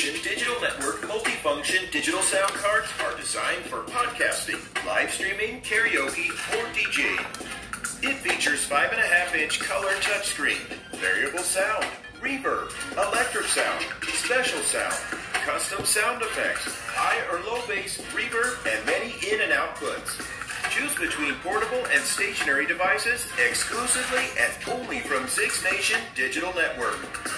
Nation Digital Network multifunction digital sound cards are designed for podcasting, live streaming, karaoke, or DJing. It features 5.5-inch color touchscreen, variable sound, reverb, electric sound, special sound, custom sound effects, high or low bass, reverb, and many in and outputs. Choose between portable and stationary devices exclusively and only from Zndn Digital Network.